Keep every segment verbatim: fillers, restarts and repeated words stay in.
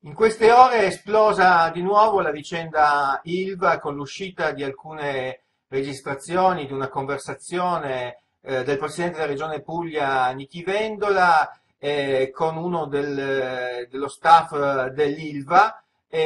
In queste ore è esplosa di nuovo la vicenda Ilva con l'uscita di alcune registrazioni di una conversazione eh, del presidente della regione Puglia Nichi Vendola eh, con uno del- dello staff eh, dell'Ilva,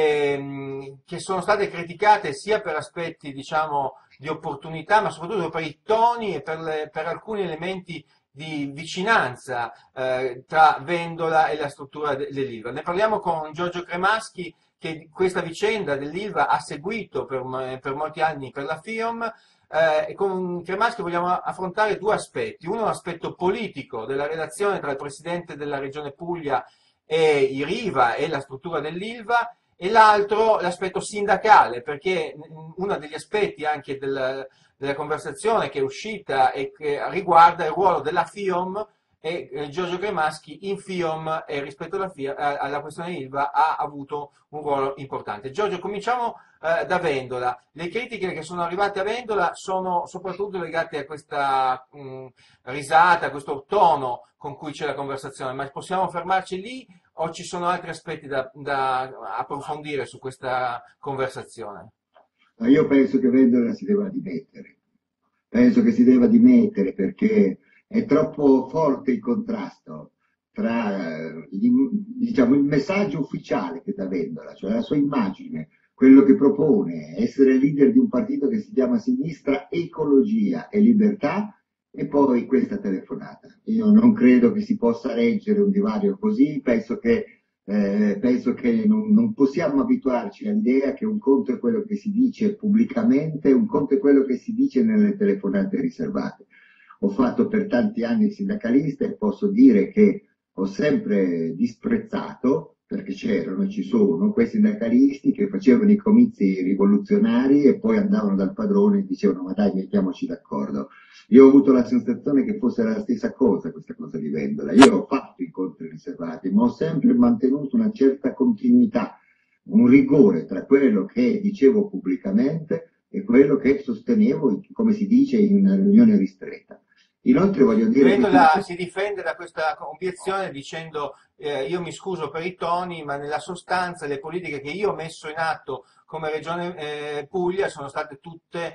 ehm, che sono state criticate sia per aspetti, diciamo, di opportunità, ma soprattutto per i toni e per, le- per alcuni elementi di vicinanza eh, tra Vendola e la struttura de- dell'Ilva. Ne parliamo con Giorgio Cremaschi, che questa vicenda dell'Ilva ha seguito per, m- per molti anni per la FIOM. Eh, e con Cremaschi vogliamo affrontare due aspetti. Uno, l'aspetto politico della relazione tra il presidente della regione Puglia e i Riva e la struttura dell'Ilva, e l'altro l'aspetto sindacale, perché uno degli aspetti anche del, della conversazione che è uscita e che riguarda il ruolo della FIOM e eh, Giorgio Cremaschi in FIOM e rispetto alla, FIOM, eh, alla questione Ilva ha avuto un ruolo importante. Giorgio, cominciamo eh, da Vendola. Le critiche che sono arrivate a Vendola sono soprattutto legate a questa mh, risata, a questo tono con cui c'è la conversazione, ma possiamo fermarci lì o ci sono altri aspetti da, da approfondire su questa conversazione? Ma io penso che Vendola si debba dimettere, penso che si debba dimettere perché è troppo forte il contrasto tra eh, gli- diciamo, il messaggio ufficiale che dà Vendola, cioè la sua immagine, quello che propone, essere leader di un partito che si chiama Sinistra, Ecologia e Libertà, e poi questa telefonata. Io non credo che si possa reggere un divario così, penso che eh, penso che non, non possiamo abituarci all'idea che un conto è quello che si dice pubblicamente, un conto è quello che si dice nelle telefonate riservate. Ho fatto per tanti anni il sindacalista e posso dire che ho sempre disprezzato, perché c'erano e ci sono, quei sindacalisti che facevano i comizi rivoluzionari e poi andavano dal padrone e dicevano ma dai mettiamoci d'accordo. Io ho avuto la sensazione che fosse la stessa cosa, questa cosa di Vendola. Io ho fatto incontri riservati, ma ho sempre mantenuto una certa continuità, un rigore tra quello che dicevo pubblicamente e quello che sostenevo, come si dice, in una riunione ristretta. Inoltre voglio dire che Vendola tutto. si difende da questa obiezione dicendo eh, io mi scuso per i toni, ma nella sostanza le politiche che io ho messo in atto come Regione eh, Puglia sono state tutte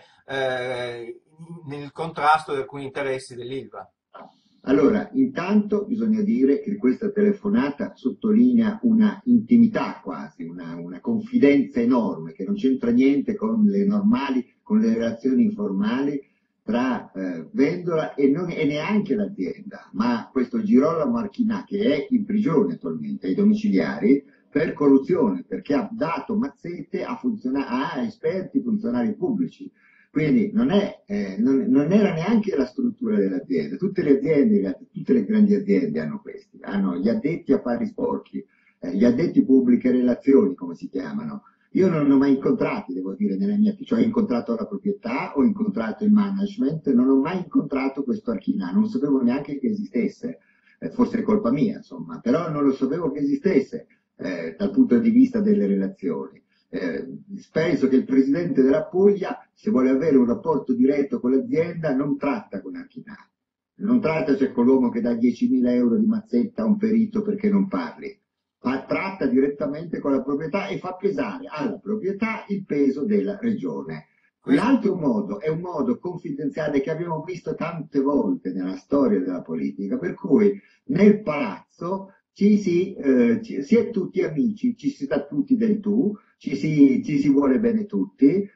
eh, nel contrasto di alcuni interessi dell'Ilva. Allora, intanto bisogna dire che questa telefonata sottolinea una intimità quasi, una, una confidenza enorme che non c'entra niente con le normali, con le relazioni informali tra eh, Vendola e, non, e neanche l'azienda, ma questo Girolamo Archinà che è in prigione attualmente ai domiciliari per corruzione, perché ha dato mazzette a, funziona- a esperti funzionari pubblici. Quindi non, è, eh, non, non era neanche la struttura dell'azienda, tutte le aziende, tutte le grandi aziende hanno questi, hanno gli addetti a fari sporchi, eh, gli addetti pubbliche relazioni come si chiamano. Io non ho mai incontrati, devo dire, nella mia, cioè ho incontrato la proprietà, ho incontrato il management, non ho mai incontrato questo Archinà, non sapevo neanche che esistesse, eh, forse è colpa mia, insomma, però non lo sapevo che esistesse eh, dal punto di vista delle relazioni. Eh, penso che il presidente della Puglia, se vuole avere un rapporto diretto con l'azienda, non tratta con Archinà, non tratta cioè con l'uomo che dà diecimila euro di mazzetta a un perito perché non parli, ma tratta direttamente con la proprietà e fa pesare alla proprietà il peso della regione. Questo, L'altro modo è un modo confidenziale che abbiamo visto tante volte nella storia della politica, per cui nel palazzo ci si, eh, ci, si è tutti amici, ci si sta tutti del tu, ci si, ci si vuole bene tutti,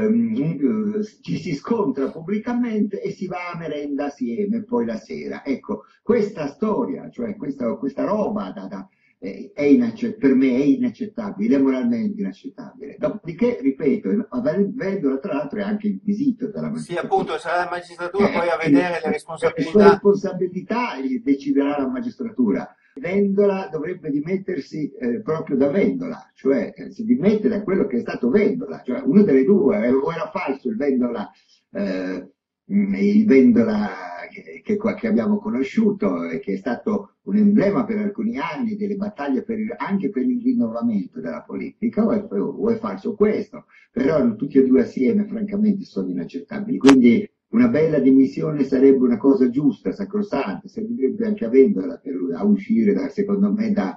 ehm, eh, ci si scontra pubblicamente e si va a merenda assieme poi la sera. Ecco, questa storia, cioè questa, questa roba da, da, eh, è inaccett- per me è inaccettabile, è moralmente inaccettabile. Dopodiché, ripeto, Vendola tra l'altro è anche inquisito dalla sì, magistratura. appunto, sarà la magistratura Eh, poi a quindi, vedere le le sue responsabilità. responsabilità le deciderà la magistratura. Vendola dovrebbe dimettersi eh, proprio da Vendola, cioè eh, si dimette da quello che è stato Vendola, cioè uno delle due, eh, o era falso il Vendola, eh, il Vendola che, che, che abbiamo conosciuto e che è stato un emblema per alcuni anni delle battaglie per il, anche per il rinnovamento della politica, o è, o è falso questo, però tutti e due assieme francamente sono inaccettabili. Quindi una bella dimissione sarebbe una cosa giusta, sacrosanta, servirebbe anche a Vendola per, a uscire, da, secondo me, da,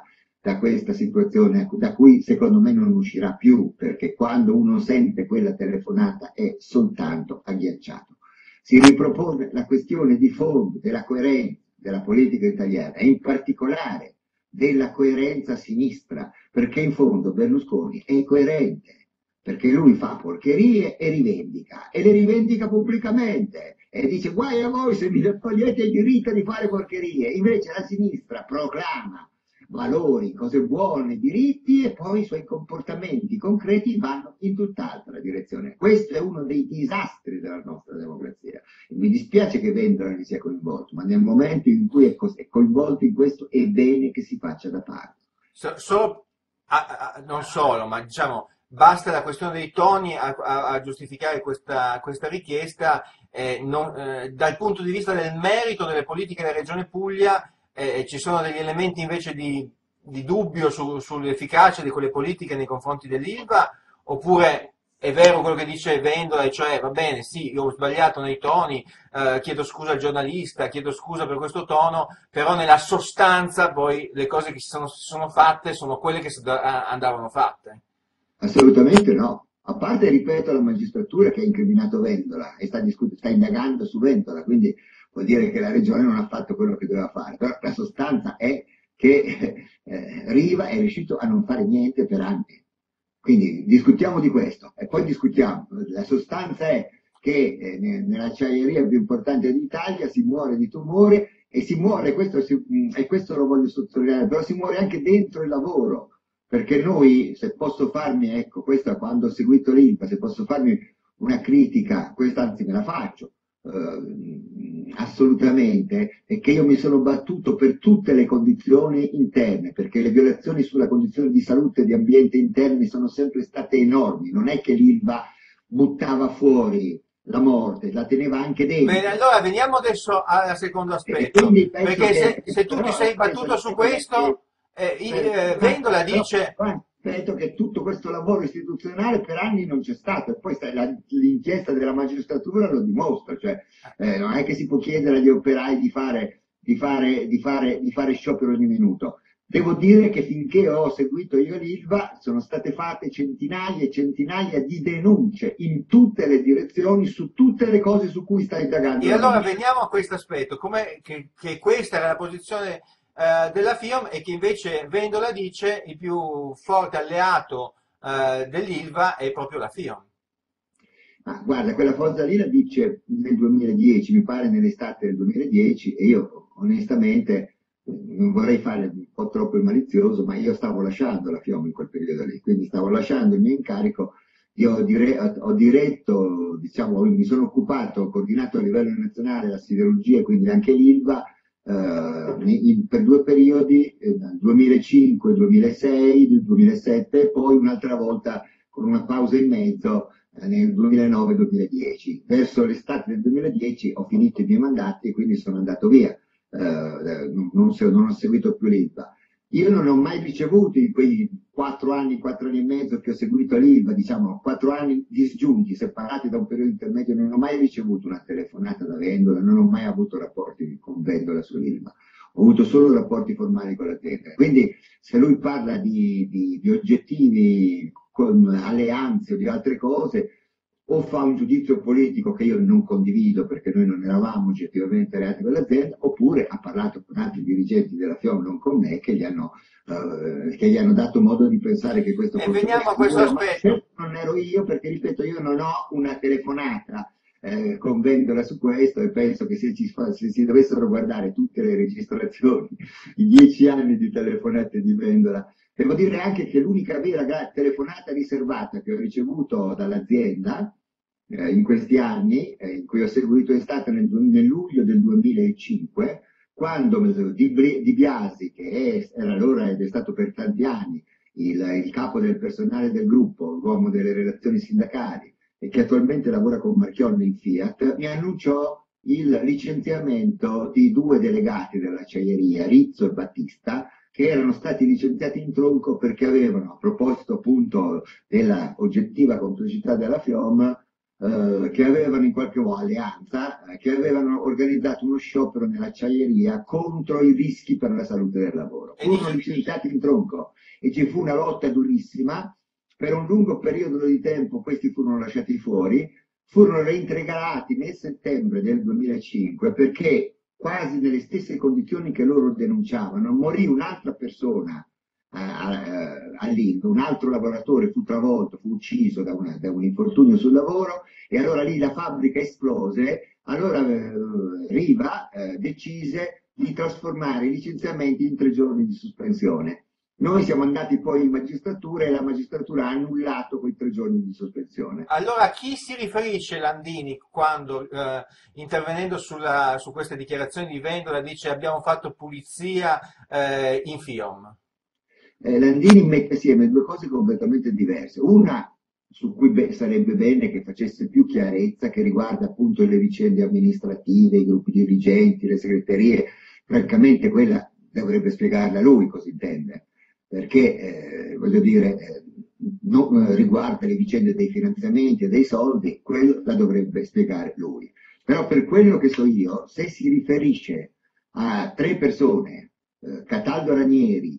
da questa situazione da cui secondo me non uscirà più, perché quando uno sente quella telefonata è soltanto agghiacciato. Si ripropone la questione di fondo della coerenza della politica italiana e in particolare della coerenza a sinistra, perché in fondo Berlusconi è coerente, perché lui fa porcherie e rivendica, e le rivendica pubblicamente, e dice guai a voi se mi togliete il diritto di fare porcherie. Invece la sinistra proclama valori, cose buone, diritti, e poi i suoi comportamenti concreti vanno in tutt'altra direzione. Questo è uno dei disastri della nostra democrazia. E mi dispiace che Vendola ne sia coinvolto, ma nel momento in cui è, co- è coinvolto in questo è bene che si faccia da parte. So- solo, a- a- non solo, ma diciamo, basta la questione dei toni a, a- a giustificare questa, questa richiesta. Eh, non- eh, dal punto di vista del merito delle politiche della Regione Puglia, eh, ci sono degli elementi invece di, di dubbio su- sull'efficacia di quelle politiche nei confronti dell'Ilva, oppure è vero quello che dice Vendola, e cioè va bene, sì, io ho sbagliato nei toni, eh, chiedo scusa al giornalista, chiedo scusa per questo tono, però nella sostanza poi le cose che si sono, si sono fatte sono quelle che si da- andavano fatte. Assolutamente no. A parte, ripeto, la magistratura che ha incriminato Vendola e sta, discut- sta indagando su Vendola, quindi vuol dire che la regione non ha fatto quello che doveva fare. Però la sostanza è che eh, Riva è riuscito a non fare niente per anni. Quindi discutiamo di questo e poi discutiamo. La sostanza è che eh, nell'acciaieria più importante d'Italia si muore di tumore e si muore, questo, si, e questo lo voglio sottolineare, però si muore anche dentro il lavoro. Perché noi, se posso farmi, ecco, questa quando ho seguito l'Ilva, se posso farmi una critica, questa anzi me la faccio, eh, assolutamente, è che io mi sono battuto per tutte le condizioni interne, perché le violazioni sulla condizione di salute e di ambiente interni sono sempre state enormi, non è che l'Ilva buttava fuori la morte, la teneva anche Bene, dentro. allora veniamo adesso al secondo E aspetto, quindi penso perché che, se, se tu ti però sei aspetta, battuto su aspetta che, che- questo, eh, i- per- eh, un attimo, Vendola però, dice. però penso che tutto questo lavoro istituzionale per anni non c'è stato, e poi sta- la- l'inchiesta della magistratura lo dimostra, cioè eh, non è che si può chiedere agli operai di fare, di fare, di fare, di fare sciopero ogni minuto. Devo dire che finché ho seguito io l'Ilva sono state fatte centinaia e centinaia di denunce in tutte le direzioni su tutte le cose su cui sta indagando E la allora magistratura. veniamo a questo aspetto, come che, che questa era la posizione eh, della FIOM, e che invece Vendola dice il più forte alleato eh, dell'Ilva è proprio la FIOM. Ma guarda, quella cosa lì la dice nel duemiladieci, mi pare nell'estate del duemiladieci, e io onestamente eh, non vorrei fare un po' troppo il malizioso, ma io stavo lasciando la FIOM in quel periodo lì, quindi stavo lasciando il mio incarico. Io ho, dire- ho diretto, diciamo, mi sono occupato, ho coordinato a livello nazionale la siderurgia, quindi anche l'Ilva, eh, in- per due periodi, eh, dal duemilacinque, duemilasei, duemilasette, e poi un'altra volta con una pausa in mezzo eh, nel duemilanove-duemiladieci. Verso l'estate del duemiladieci ho finito i miei mandati e quindi sono andato via, eh, non, non, se- non ho seguito più l'Ilva. Io non ho mai ricevuto in quei quattro anni, quattro anni e mezzo che ho seguito l'Ilva, diciamo quattro anni disgiunti, separati da un periodo intermedio, non ho mai ricevuto una telefonata da Vendola, non ho mai avuto rapporti con Vendola sull'Ilva. Ho avuto solo rapporti formali con l'azienda. Quindi se lui parla di, di, di oggettivi con alleanze o di altre cose, o fa un giudizio politico che io non condivido perché noi non eravamo oggettivamente alleati con l'azienda, oppure ha parlato con altri dirigenti della FIOM, non con me, che gli hanno, eh, che gli hanno dato modo di pensare che questo E fosse veniamo a questo possibile, ma aspetto. certo non ero io, perché ripeto, io non ho una telefonata eh, con Vendola su questo, e penso che se, ci, fa- se si dovessero guardare tutte le registrazioni, i dieci anni di telefonate di Vendola. Devo dire anche che l'unica vera telefonata riservata che ho ricevuto dall'azienda eh, in questi anni, eh, in cui ho seguito, è stata nel, nel luglio del duemilacinque, quando Di, Di Biasi, che è, era allora ed è stato per tanti anni il, il capo del personale del gruppo, l'uomo delle relazioni sindacali, e che attualmente lavora con Marchionne in Fiat, mi annunciò il licenziamento di due delegati dell'acciaieria, Rizzo e Battista, che erano stati licenziati in tronco perché avevano, a proposito appunto della oggettiva complicità della FIOM, eh, che avevano in qualche modo alleanza, eh, che avevano organizzato uno sciopero nell'acciaieria contro i rischi per la salute del lavoro. E di Furono chi? licenziati in tronco e ci fu una lotta durissima. Per un lungo periodo di tempo questi furono lasciati fuori, furono reintegrati nel settembre del duemilacinque perché quasi nelle stesse condizioni che loro denunciavano morì un'altra persona all'Ilva, un altro lavoratore fu travolto, fu ucciso da, una, da un infortunio sul lavoro e allora lì la fabbrica esplose. Allora eh, Riva eh, decise di trasformare i licenziamenti in tre giorni di sospensione. Noi siamo andati poi in magistratura e la magistratura ha annullato quei tre giorni di sospensione. Allora, a chi si riferisce Landini quando, eh, intervenendo sulla, su queste dichiarazioni di Vendola, dice abbiamo fatto pulizia eh, in FIOM? Eh, Landini mette assieme due cose completamente diverse. Una su cui be- sarebbe bene che facesse più chiarezza, che riguarda appunto le vicende amministrative, i gruppi dirigenti, le segreterie. Francamente quella dovrebbe spiegarla lui, così intende, perché eh, voglio dire, eh, non eh, riguarda le vicende dei finanziamenti e dei soldi, quello la dovrebbe spiegare lui. Però per quello che so io, se si riferisce a tre persone, eh, Cataldo Ranieri,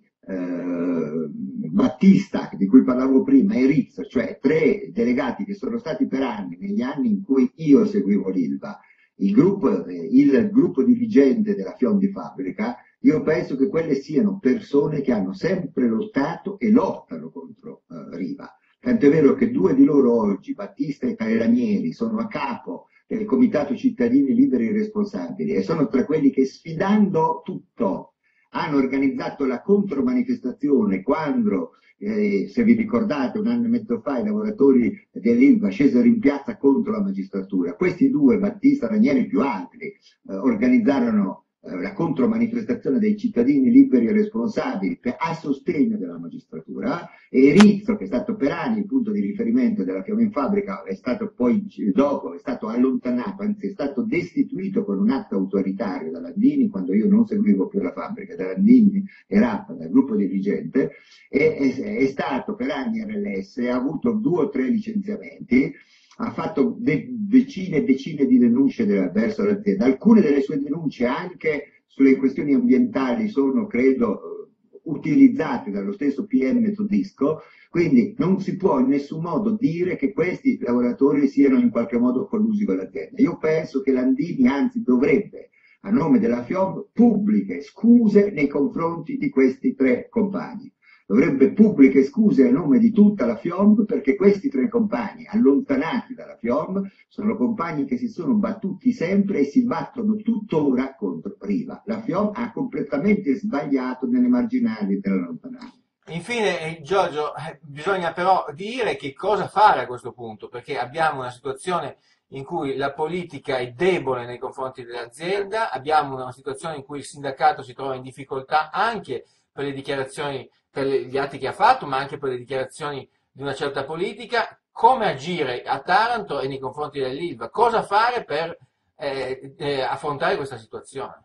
eh, Battista, di cui parlavo prima, e Rizzo, cioè tre delegati che sono stati per anni, negli anni in cui io seguivo l'Ilva, il gruppo, eh, il gruppo dirigente della FIOM di Fabbrica, io penso che quelle siano persone che hanno sempre lottato e lottano contro eh, Riva. Tant'è vero che due di loro oggi, Battista e Ranieri, sono a capo del Comitato Cittadini Liberi e Responsabili e sono tra quelli che, sfidando tutto, hanno organizzato la contromanifestazione quando, eh, se vi ricordate, un anno e mezzo fa i lavoratori dell'Ilva scesero in piazza contro la magistratura. Questi due, Battista, Ranieri più altri, eh, organizzarono eh, la contromanifestazione dei cittadini liberi e responsabili per, a sostegno della magistratura, e Rizzo, che è stato per anni il punto di riferimento della FIOM in Fabbrica, è stato poi dopo è stato allontanato, anzi è stato destituito con un atto autoritario da Landini quando io non seguivo più la fabbrica, da Landini e Rappa, dal gruppo dirigente, e è, è stato per anni R L S, ha avuto due o tre licenziamenti, ha fatto de- decine e decine di denunce verso l'azienda. Alcune delle sue denunce anche sulle questioni ambientali sono, credo, utilizzate dallo stesso P M Todisco, quindi non si può in nessun modo dire che questi lavoratori siano in qualche modo collusi con l'azienda. Io penso che Landini anzi dovrebbe, a nome della FIOM, pubbliche scuse nei confronti di questi tre compagni. Dovrebbe pubbliche scuse a nome di tutta la FIOM, perché questi tre compagni, allontanati dalla FIOM, sono compagni che si sono battuti sempre e si battono tuttora contro Riva. La FIOM ha completamente sbagliato nelle marginali dell'allontanamento. Infine, eh, Giorgio, eh, bisogna però dire che cosa fare a questo punto, perché abbiamo una situazione in cui la politica è debole nei confronti dell'azienda, abbiamo una situazione in cui il sindacato si trova in difficoltà anche per le dichiarazioni, per gli atti che ha fatto, ma anche per le dichiarazioni di una certa politica. Come agire a Taranto e nei confronti dell'Ilva? Cosa fare per eh, eh, affrontare questa situazione?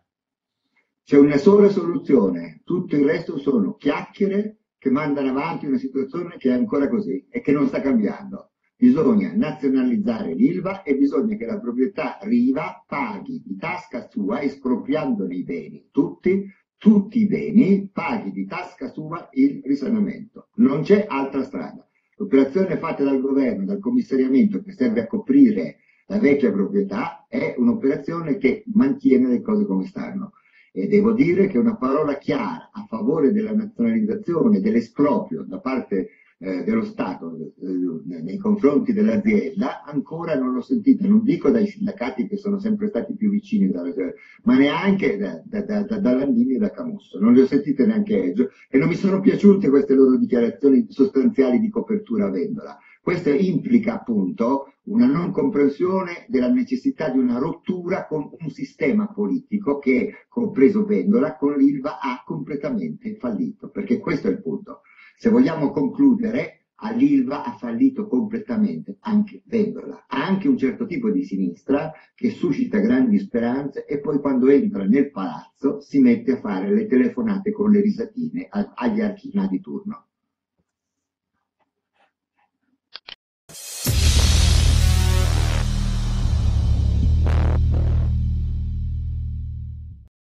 C'è una sola soluzione, tutto il resto sono chiacchiere che mandano avanti una situazione che è ancora così e che non sta cambiando. Bisogna nazionalizzare l'Ilva e bisogna che la proprietà Riva paghi di tasca sua, espropriandone i beni, tutti, tutti i beni, paghi di tasca sua il risanamento. Non c'è altra strada. L'operazione fatta dal governo, dal commissariamento, che serve a coprire la vecchia proprietà, è un'operazione che mantiene le cose come stanno. E devo dire che una parola chiara a favore della nazionalizzazione, dell'esproprio da parte eh, dello Stato eh, nei confronti dell'azienda ancora non l'ho sentita, non dico dai sindacati che sono sempre stati più vicini, dalla, ma neanche da, da, da, da, da Landini e da Camusso, non le ho sentite neanche Eggio e non mi sono piaciute queste loro dichiarazioni sostanziali di copertura a Vendola. Questo implica appunto una non comprensione della necessità di una rottura con un sistema politico che, compreso Vendola, con l'Ilva ha completamente fallito, perché questo è il punto. Se vogliamo concludere, all'Ilva ha fallito completamente anche Vendola, ha anche un certo tipo di sinistra che suscita grandi speranze e poi quando entra nel palazzo si mette a fare le telefonate con le risatine agli archinati di turno.